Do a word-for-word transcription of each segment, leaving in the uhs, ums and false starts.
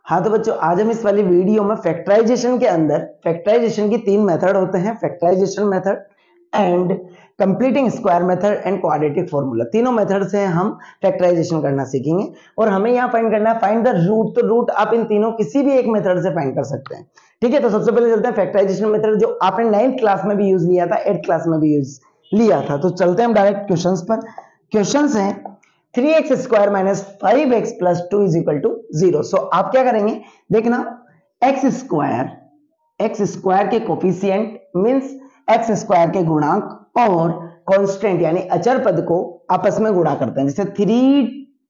हाँ तो बच्चों आज हम इस वाली वीडियो में फैक्टराइजेशन के अंदर फैक्टराइजेशन की तीन मेथड होते हैं, factorisation method and completing square method and quadratic formula. तीनों मेथड से हम फैक्टराइजेशन करना सीखेंगे और हमें यहाँ फाइंड करना है फाइंड द रूट। तो रूट आप इन तीनों किसी भी एक मेथड से फाइंड कर सकते हैं। ठीक है, तो सबसे पहले चलते हैं फैक्टराइजेशन मेथड जो आपने नाइन्थ क्लास में भी यूज लिया था, एट्थ क्लास में भी यूज लिया था। तो चलते हैं हम डायरेक्ट क्वेश्चन पर। क्वेश्चन है three x square minus five x plus two is equal to zero. So आप क्या करेंगे, देखना एक्स स्क्वायर एक्स स्क्वायर के कोफिशिएंट मींस एक्स स्क्वायर के गुणांक और कांस्टेंट यानी अचर पद को आपस में गुणा करते हैं। जैसे थ्री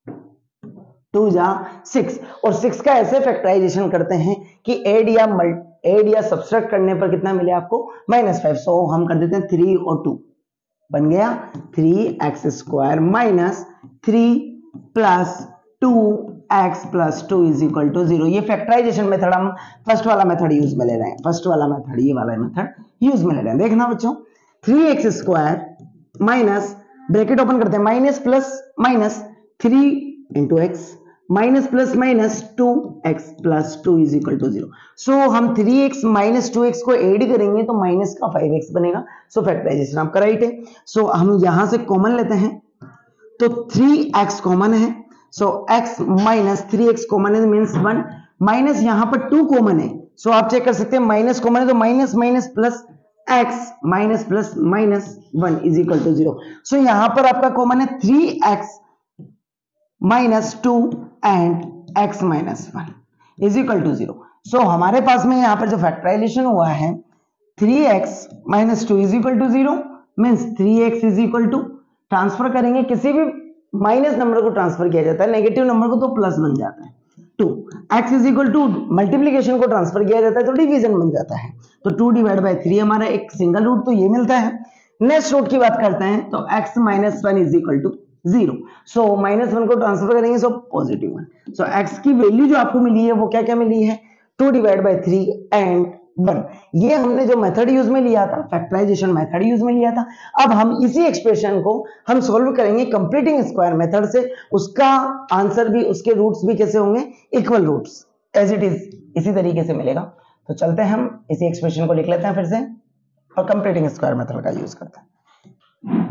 टू जा सिक्स और सिक्स का ऐसे फैक्टराइजेशन करते हैं कि एड या मल्ट एड या सब्सट्रैक्ट करने पर कितना मिले आपको, माइनस फाइव। सो हम कर देते हैं थ्री और टू, बन गया three x square minus three plus two x plus two is equal to zero. ये फैक्टराइजेशन मेथड हम फर्स्ट वाला मेथड यूज में ले रहे हैं, फर्स्ट वाला मेथड ये वाला मेथड यूज में ले रहे हैं। देखना बच्चों, three x square minus bracket open करते हैं minus plus minus three into x minus plus minus two x plus two is equal to zero. So हम three x minus two x को ऐड करेंगे तो माइनस का five x बनेगा। सो factorisation आपका right है। सो so, हम यहां से कॉमन लेते हैं तो थ्री एक्स कॉमन है। So x minus three x common है मींस वन, माइनस यहां पर टू कॉमन है। सो so, आप चेक कर सकते हैं माइनस कॉमन है तो minus minus plus x minus plus minus one is equal to zero. So यहां पर आपका कॉमन है three x minus two and x minus one is equal to zero. So हमारे पास में यहां पर जो फैक्टराइजेशन हुआ है three x minus two is equal to zero means three x is equal to, transfer करेंगे किसी भी माइनस नंबर को ट्रांसफर किया जाता है, नेगेटिव नंबर को तो प्लस बन जाता है। Two x is equal to multiplication को ट्रांसफर किया जाता है तो डिवीजन बन जाता है। तो टू डिवाइड बाई थ्री हमारा एक सिंगल रूट तो ये मिलता है। नेक्स्ट रूट की बात करते हैं तो x minus one is equal to zero. So minus one को ट्रांसफर करेंगे so positive one. So x की वैल्यू जो आपको मिली है वो क्या क्या मिली है, two divide by three and one. ये हमने जो मेथड यूज में लिया था, फैक्टराइजेशन मेथड यूज में लिया था। अब हम इसी एक्सप्रेशन को हम सॉल्व करेंगे कंप्लीटिंग स्क्वायर मेथड से। उसका आंसर भी, उसके रूट्स भी कैसे होंगे, equal roots as it is इसी तरीके से मिलेगा। तो चलते हैं हम इसी एक्सप्रेशन को लिख लेते हैं फिर से और कंप्लीटिंग स्क्वायर मेथड का यूज करते हैं।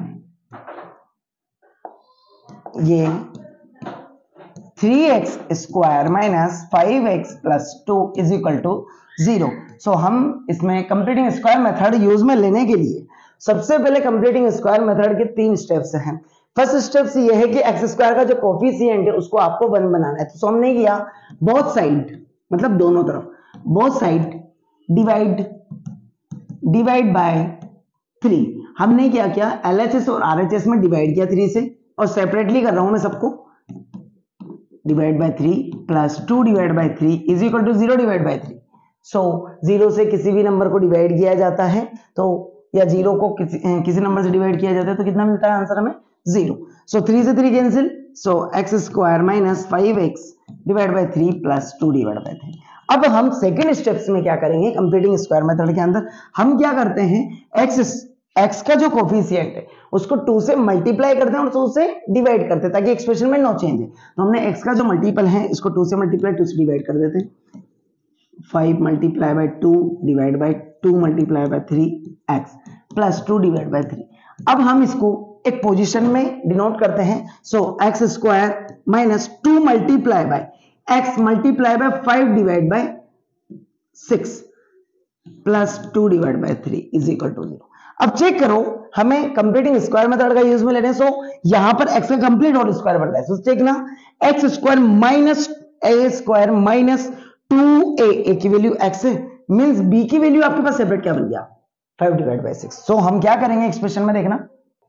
ये three x square minus five x plus two is equal to zero. So हम इसमें कंप्लीटिंग स्क्वायर मेथड यूज में लेने के लिए सबसे पहले कंप्लीटिंग स्क्वायर मेथड के तीन स्टेप्स हैं। फर्स्ट स्टेप्स ये है कि एक्स स्क्वायर का जो कोफिशिएंट है उसको आपको वन बनाना है। तो हमने किया बोथ साइड, मतलब दोनों तरफ, both side divide divide by three. हमने क्या किया, एलएचएस और आरएचएस में डिवाइड किया थ्री से, और सेपरेटली कर रहा हूं मैं सबको, divide by three plus two divide by three is equal to zero divide by three. So zero से किसी भी नंबर को डिवाइड किया जाता है तो, या जीरो को किसी किसी नंबर से डिवाइड किया जाता है तो कितना मिलता है आंसर हमें, जीरो। सो थ्री से three cancel, so x square minus five x divide by three plus two divide by three. अब हम सेकेंड स्टेप्स में क्या करेंगे, कंप्लीटिंग स्क्वायर मेथड के अंदर हम क्या करते हैं, एक्स एक्स का जो कोफिशिएंट है उसको टू से मल्टीप्लाई करते हैं और टू से डिवाइड करते हैं ताकि एक्सप्रेशन में नो चेंज है। तो हमने एक्स का जो मल्टीपल है इसको टू से मल्टीप्लाई टू से डिवाइड कर देते हैं। Five multiply by two divide by two multiply by three x plus two divide by three. अब हम इसको एक पोजीशन में डिनोट करते हैं। So x square minus two multiply by x multiply by five divide by six plus two divide by three is equal to zero. अब check करो, हमें कंप्लीटिंग स्क्वायर मेथड का यूज में लेने, सो यहां पर x का कंप्लीट होल स्क्वायर बन रहा है। सो चेक ना, x square minus a square minus two a, a की वैल्यू x है मींस b की वैल्यू आपके पास सेपरेट क्या बन गया, five divide by six. So हम क्या करेंगे एक्सप्रेशन में, देखना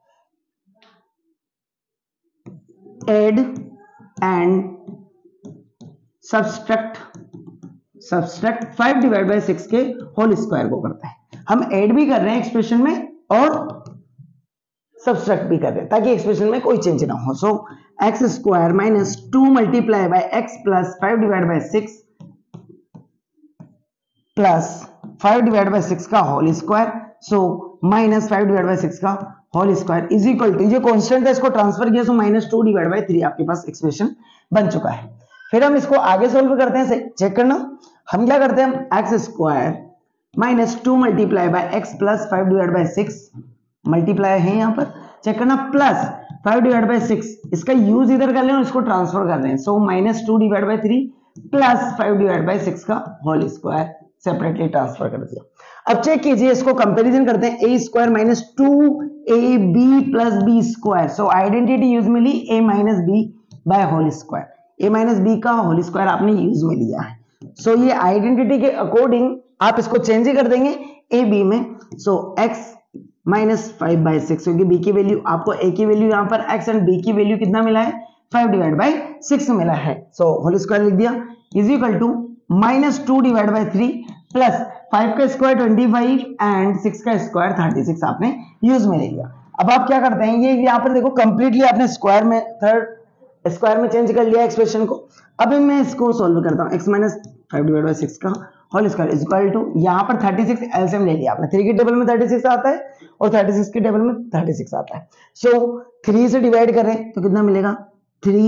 add and subtract subtract five divide by six के होल स्क्वायर को करता है। हम ऐड भी कर रहे हैं एक्सप्रेशन में और सब्सट्रैक्ट भी कर रहे हैं ताकि एक्सप्रेशन में कोई चेंज ना हो। So x square minus two multiply by x plus five divide by six plus five divide by six का whole square, so minus five divide by six का whole square is equal to, ये constant है इसको transfer किया so minus two divide by three आपके पास expression बन चुका है। फिर हम इसको आगे सोल्व करते हैं, चेक करना। हम क्या करते हैं, x square minus two multiply by x plus five divide by six, multiply है यहाँ पर, चेक करना, plus five divide by six, इसका यूज इधर कर लें और इसको ट्रांसफर कर रहे हैं, so minus two divide by three plus five divide by six का होल स्क्वायर सेपरेटली ट्रांसफर कर दिया। अब चेक कीजिए, इसको कंपैरिजन करते हैं, a square minus two a b plus B square, so identity use में ली a minus b by whole square, a minus b का होल स्क्वायर आपने यूज में लिया है, सो so, ये आइडेंटिटी के अकॉर्डिंग आप इसको चेंज ही कर देंगे ए बी में, so x minus five by six, क्योंकि बी की वैल्यू आपको ए की वैल्यू यहाँ पर एक्स एंड बी की वैल्यू कितना मिला है, फाइव डिवाइड बाई सिक्स मिला है, सो होल स्क्वायर लिख दिया, is equal to minus two divide by three plus five का square twenty five and six का स्क्वायर थर्टी सिक्स आपने यूज में ले लिया। अब आप क्या करते हैं, ये यहाँ पर देखो कंप्लीटली आपने स्क्वायर में थर्ड स्क्वायर में चेंज कर लिया एक्सप्रेशन को। अब मैं इसको सॉल्व करता हूँ, x minus five divide by six का whole square is equal to, यहाँ पर थर्टी सिक्स एलसीएम ले लिया आपने, थ्री के टेबल में थर्टी सिक्स आता है और थर्टी सिक्स के टेबल में थर्टी सिक्स आता है, सो so, थ्री से डिवाइड करें तो कितना मिलेगा, थ्री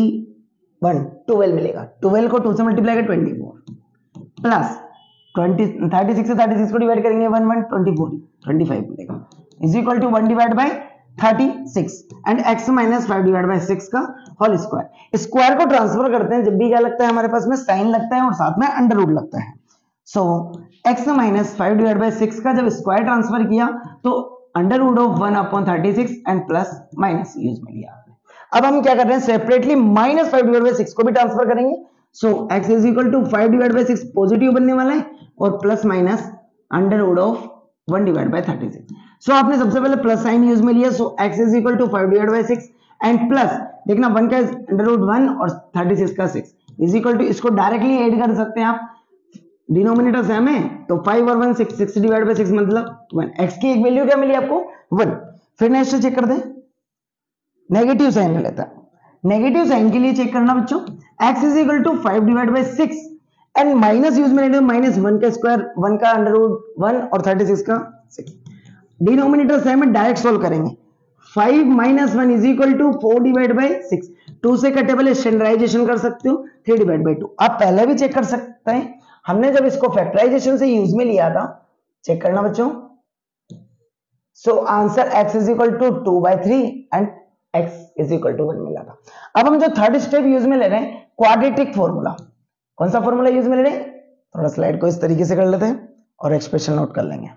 वन ट्वेल्व मिलेगा, ट्वेल्व को टू से मल्टीप्लाई कर twenty four plus twenty thirty six से थर्टी सिक्स को डिवाइड करेंगे one one twenty four twenty five मिलेगा, is equal to one divide by thirty six and x minus five divide by six का whole square. Square को transfer करते हैं, जब भी क्या लगता है हमारे पास में साइन लगता है और साथ में अंडर रूट लगता है, so x minus five divide by six का जब स्क्वायर ट्रांसफर किया तो under root of one upon thirty six and plus minus use में लिया आपने। अब हम क्या कर रहे हैं, separately minus five divide by six को भी ट्रांसफर करेंगे, so x is equal to five divide by six positive बनने वाला है और plus minus under root of one divide by thirty six, so आपने सबसे पहले प्लस साइन यूज में लिया, so x is equal to five divide by six and plus देखना वन का अंडर रूट वन और थर्टी सिक्स का six is equal to, इसको डायरेक्टली ऐड कर सकते हैं आप, डिनोमिनेटर सेम है तो फाइव और one six, six divide by six मतलब वन, एक्स की एक वैल्यू क्या मिली आपको वन। फिर नेक्स्ट चेक कर दें, नेगेटिव साइन ले लेता है, नेगेटिव साइन के लिए चेक करना बच्चों, x is equal to five divide by six and minus use में लेते माइनस वन का स्क्वायर, वन का अंडर रूट वन और थर्टी सिक्स का सिक्स, डिनोमिनेटर सेम है डायरेक्ट सोल्व करेंगे, five minus one is equal to four divide by six, two से cuttable standardization कर सकते हो थ्री डिवाइड बाई टू, आप पहले भी चेक कर सकते हैं, हमने जब इसको फैक्टराइजेशन से यूज में लिया था, चेक करना बच्चों, so answer x is equal to two by three and x is equal to one मिला था। अब हम जो थर्ड स्टेप यूज में ले रहे हैं, क्वाड्रेटिक फॉर्मूला, कौन सा फॉर्मूला यूज में ले रहे हैं, थोड़ा स्लाइड को इस तरीके से कर लेते हैं और एक्सप्रेशन नोट कर लेंगे,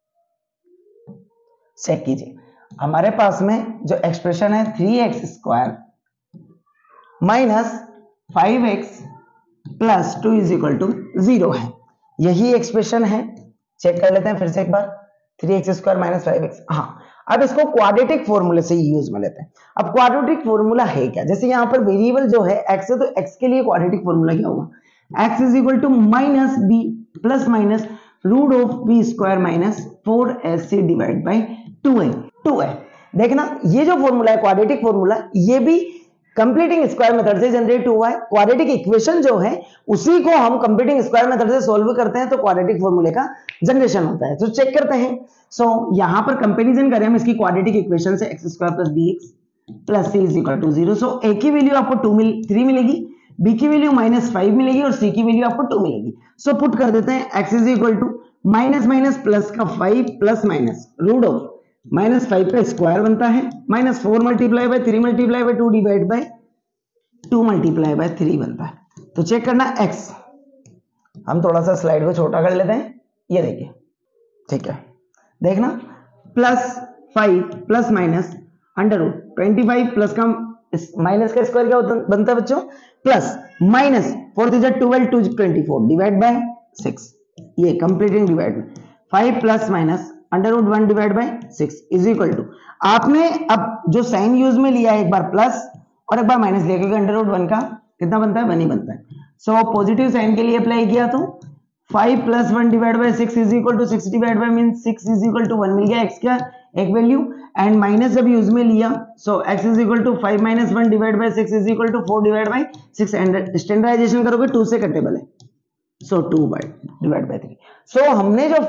चेक कीजिए, हमारे पास में जो एक्सप्रेशन है three x square minus five x plus two is equal to zero है, यही एक्सप्रेशन है, चेक कर लेते हैं फिर से एक बार, three x square minus five x, हाँ अब इसको क्वाड्रेटिक फॉर्मूले से यूज में लेते हैं। अब क्वाड्रेटिक फॉर्मूला है क्या, जैसे यहाँ पर वेरिएबल जो है x है तो x के लिए क्वाड्रेटिक फॉर्मूला क्या होगा, x is equal to minus b plus minus root of b square minus four s c divide by two a, two है, देखना ये जो फॉर्मूला है क्वाड्रेटिक फॉर्मूला, ये भी कंप्लीटिंग स्क्वायर मेथड से जनरेट हुआ है, क्वाड्रेटिक इक्वेशन जो है उसी को हम कंप्लीटिंग स्क्वायर मेथड से सॉल्व करते हैं तो क्वाड्रेटिक फॉर्मूले का जनरेशन होता है, तो चेक करते हैं, सो so, यहां पर कंपैरिजन करें हम इसकी क्वाड्रेटिक इक्वेशन से, x square plus b x plus c is equal to zero, so a की वैल्यू आपको टू मिल थ्री मिलेगी, बी की वैल्यू माइनस फाइव मिलेगी और सी की वैल्यू आपको टू मिलेगी, सो so, पुट कर देते हैं, x is equal to minus minus plus का five plus minus root of minus five का स्क्वायर बनता है, minus four multiply by three multiply by two divide by two multiply by three बनता है, तो चेक करना x, हम थोड़ा सा स्लाइड को छोटा कर लेते हैं, ये देखिए ठीक है, देखना plus five plus minus under root twenty five plus का माइनस का स्क्वायर क्या होता बनता है बच्चों, plus minus four is twelve two twenty four divide by six, ये कंप्लीटिंग डिवाइड में five plus minus under root one divide by six is equal to, आपने अब जो साइन यूज में लिया है एक बार प्लस और एक बार माइनस लिया, क्योंकि अंडर रूट वन का कितना बनता है, वन ही बनता है, सो पॉजिटिव साइन के लिए अप्लाई किया तो five plus one divide by six is equal to six divide by mean six is equal to one मिल गया, एक्स का एक वैल्यू एंड माइनस जब यूज में लिया, so x is equal to five minus one divide by six is equal to four divide by six and standardization करोगे two से cuttable है, so two by divide by three, so हमने जो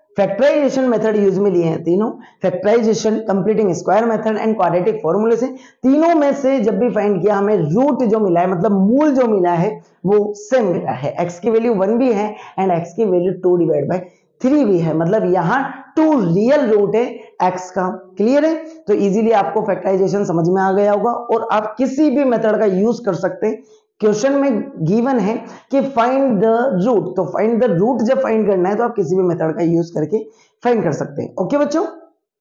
factorization method use में लिए हैं तीनों, factorization, completing square method and quadratic फॉर्मूले से। तीनों में से जब भी फाइंड किया हमें रूट जो मिला है, मतलब मूल जो मिला है वो सेम मिला है। x की वैल्यू वन भी है एंड x की value two divide by three भी है, मतलब यहाँ टू रियल रूट है x का। क्लियर है? तो इजीली आपको फैक्टराइजेशन समझ में आ गया होगा और आप किसी भी मेथड का यूज कर सकते हैं। क्वेश्चन में गिवन है कि फाइंड द रूट, तो फाइंड द रूट जब फाइंड करना है तो आप किसी भी मेथड का यूज करके फाइंड कर सकते हैं। ओके बच्चों।